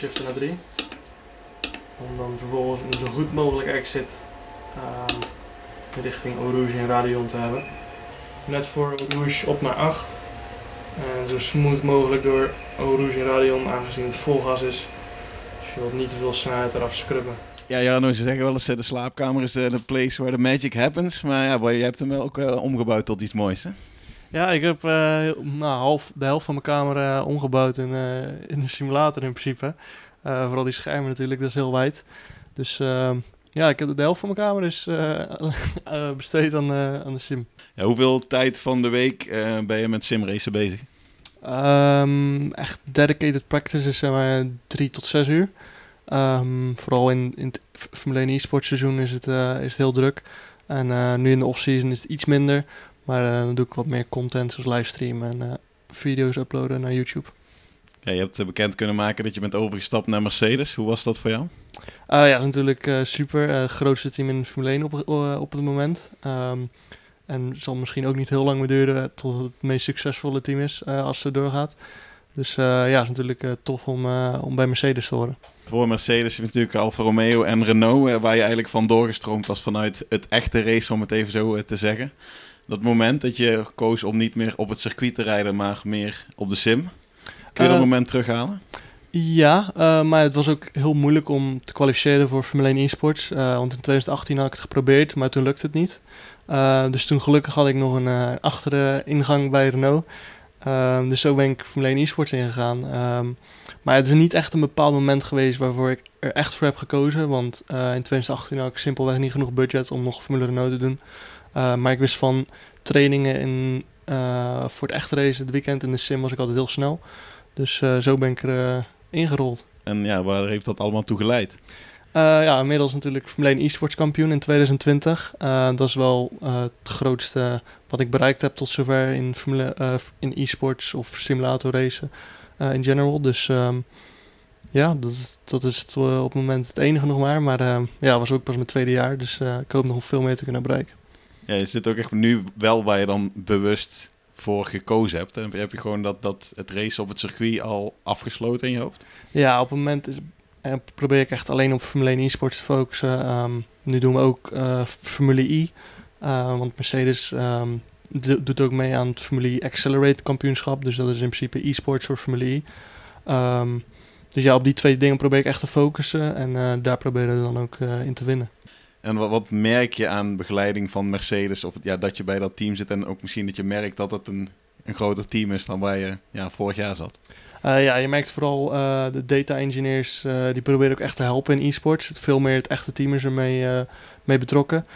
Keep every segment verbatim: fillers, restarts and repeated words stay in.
shiften naar drie. Om dan vervolgens een zo goed mogelijk exit um, richting Eau Rouge en Radion te hebben. Net voor Eau Rouge op naar acht. En zo smooth mogelijk door Eau Rouge en Radion, aangezien het vol gas is. Dus je wilt niet te veel snelheid eraf scrubben. Ja, Jarno, ze zeggen wel eens de slaapkamer is de place where the magic happens. Maar ja, je hebt hem ook uh, omgebouwd tot iets moois, hè? Ja, ik heb uh, nou, half, de helft van mijn kamer uh, omgebouwd in, uh, in een simulator in principe. Uh, vooral die schermen natuurlijk, dat is heel wijd. Dus uh, ja, ik heb de helft van mijn kamer is uh, uh, besteed aan, uh, aan de sim. Ja, hoeveel tijd van de week uh, ben je met simracen bezig? Um, echt dedicated practice is zeg maar drie tot zes uur. Um, vooral in, in het Formule één e-sport seizoen is het, uh, is het heel druk. En uh, nu in de off-season is het iets minder. Maar uh, dan doe ik wat meer content zoals livestreamen en uh, video's uploaden naar YouTube. Ja, je hebt bekend kunnen maken dat je bent overgestapt naar Mercedes. Hoe was dat voor jou? Uh, ja, dat is natuurlijk uh, super. Uh, het grootste team in de Formule één op, uh, op het moment. Um, en het zal misschien ook niet heel lang meer duren tot het meest succesvolle team is uh, als het doorgaat. Dus uh, ja, het is natuurlijk uh, tof om, uh, om bij Mercedes te horen. Voor Mercedes heb je natuurlijk Alfa Romeo en Renault, uh, waar je eigenlijk van doorgestroomd was vanuit het echte race, om het even zo uh, te zeggen. Dat moment dat je koos om niet meer op het circuit te rijden, maar meer op de sim. Kun je uh, dat moment terughalen? Ja, uh, maar het was ook heel moeilijk om te kwalificeren voor Formule één e-sports. Uh, want in twintig achttien had ik het geprobeerd, maar toen lukte het niet. Uh, dus toen gelukkig had ik nog een uh, achtere ingang bij Renault. Uh, dus zo ben ik Formule één e-sports ingegaan. Um, maar het is niet echt een bepaald moment geweest waarvoor ik er echt voor heb gekozen. Want uh, in twintig achttien had ik simpelweg niet genoeg budget om nog Formule Renault te doen. Uh, maar ik wist van trainingen in, uh, voor het echte race, het weekend in de sim was ik altijd heel snel. Dus uh, zo ben ik er uh, ingerold. En ja, waar heeft dat allemaal toe geleid? Uh, ja, inmiddels natuurlijk Formule één e-sports kampioen in twintig twintig. Uh, dat is wel uh, het grootste wat ik bereikt heb tot zover in, Formule, uh, in e-sports of simulator racen uh, in general. Dus um, ja, dat is, dat is het, uh, op het moment het enige nog maar. Maar uh, ja, was ook pas mijn tweede jaar, dus uh, ik hoop nog veel meer te kunnen bereiken. Ja, je zit ook echt nu wel waar je dan bewust voor gekozen hebt. En heb je gewoon dat, dat het race op het circuit al afgesloten in je hoofd? Ja, op het moment is, uh, probeer ik echt alleen op Formule één e-sports te focussen. Um, nu doen we ook uh, Formule E. Uh, want Mercedes um, do, doet ook mee aan het Formule E Accelerate kampioenschap. Dus dat is in principe e-sports voor Formule E. Um, dus ja, op die twee dingen probeer ik echt te focussen. En uh, daar proberen we dan ook uh, in te winnen. En wat, wat merk je aan begeleiding van Mercedes? Of ja, dat je bij dat team zit en ook misschien dat je merkt dat het een, een groter team is dan waar je ja, vorig jaar zat? Uh, ja, je merkt vooral uh, de data engineers, uh, die proberen ook echt te helpen in e-sports. Veel meer het echte team is ermee uh, mee betrokken.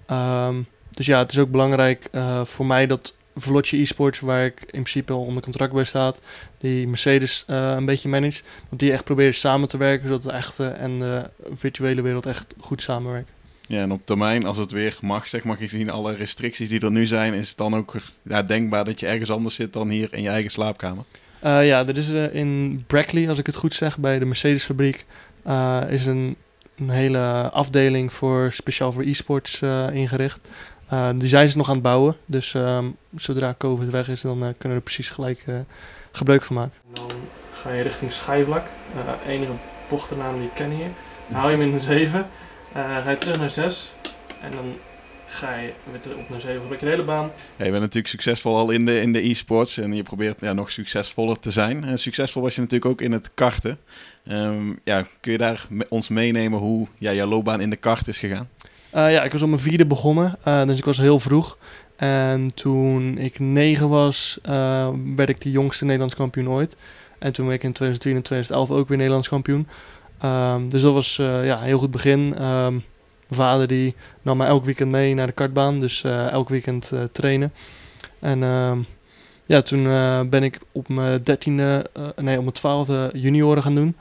Um, dus ja, het is ook belangrijk uh, voor mij dat Veloce e-sports, waar ik in principe al onder contract bij staat, die Mercedes uh, een beetje managt, dat die echt proberen samen te werken, zodat de echte en de virtuele wereld echt goed samenwerken. Ja, en op termijn, als het weer mag, zeg maar, gezien alle restricties die er nu zijn, is het dan ook ja, denkbaar dat je ergens anders zit dan hier in je eigen slaapkamer? Uh, ja, er is uh, in Brackley, als ik het goed zeg, bij de Mercedes-fabriek, uh, is een, een hele afdeling voor speciaal voor e-sports uh, ingericht. Uh, die zijn ze nog aan het bouwen, dus um, zodra COVID weg is, dan uh, kunnen we er precies gelijk uh, gebruik van maken. Dan ga je richting schijfvlak, uh, enige bochtennaam die ik ken hier. Dan hou je hem in de zeven. Uh, ga je terug naar zes en dan ga je weer terug op naar zeven. Dan heb je de hele baan. Ja, je bent natuurlijk succesvol al in de, in de e-sports en je probeert ja, nog succesvoller te zijn. En succesvol was je natuurlijk ook in het karten. Um, ja, kun je daar me, ons meenemen hoe ja, jouw loopbaan in de kart is gegaan? Uh, ja, ik was op mijn vierde begonnen, uh, dus ik was heel vroeg. En toen ik negen was, uh, werd ik de jongste Nederlands kampioen ooit. En toen werd ik in twintig tien en twintig elf ook weer Nederlands kampioen. Um, dus dat was uh, ja, een heel goed begin. Um, mijn vader die nam mij elk weekend mee naar de kartbaan, dus uh, elk weekend uh, trainen. En uh, ja, toen uh, ben ik op mijn dertiende, uh, nee, op mijn twaalfde junioren gaan doen.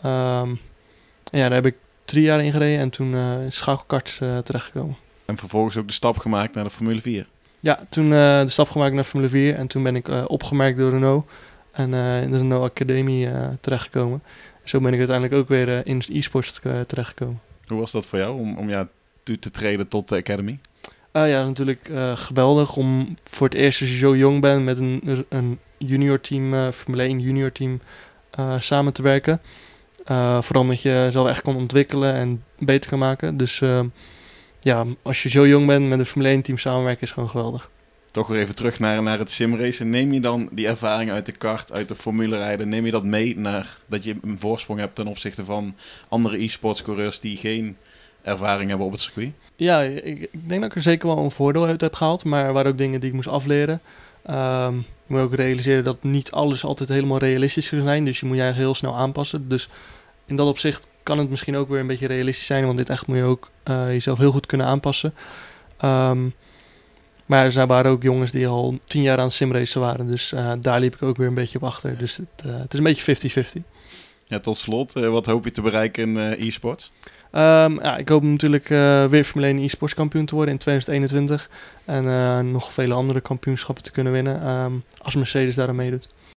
Um, en ja, daar heb ik drie jaar in gereden en toen uh, in schakelkarts uh, terechtgekomen. En vervolgens ook de stap gemaakt naar de Formule vier? Ja, toen uh, de stap gemaakt naar Formule vier en toen ben ik uh, opgemerkt door Renault en uh, in de Renault Academie uh, terechtgekomen. Zo ben ik uiteindelijk ook weer uh, in e-sports uh, terechtgekomen. Hoe was dat voor jou om, om ja, toe te treden tot de Academy? Uh, ja, natuurlijk uh, geweldig om voor het eerst als je zo jong bent met een, een junior team, uh, Formule één junior team uh, samen te werken. Uh, vooral omdat je jezelf echt kan ontwikkelen en beter kan maken. Dus uh, ja, als je zo jong bent met een Formule één team samenwerken is gewoon geweldig. Toch weer even terug naar, naar het simracen. Neem je dan die ervaring uit de kart, uit de formule rijden, neem je dat mee naar dat je een voorsprong hebt ten opzichte van andere e-sports coureurs die geen ervaring hebben op het circuit? Ja, ik, ik denk dat ik er zeker wel een voordeel uit heb gehaald, maar er waren ook dingen die ik moest afleren. Um, je moet ook realiseren dat niet alles altijd helemaal realistisch kan zijn, dus je moet je eigenlijk heel snel aanpassen. Dus in dat opzicht kan het misschien ook weer een beetje realistisch zijn, want dit echt moet je ook uh, jezelf heel goed kunnen aanpassen. Um, maar er waren ook jongens die al tien jaar aan het simracen waren, dus uh, daar liep ik ook weer een beetje op achter. Dus het, uh, het is een beetje vijftig vijftig. Ja, tot slot, uh, wat hoop je te bereiken in uh, e-sports? Um, ja, ik hoop natuurlijk uh, weer Formule één e-sports kampioen te worden in twintig eenentwintig. En uh, nog vele andere kampioenschappen te kunnen winnen um, als Mercedes daar aan meedoet.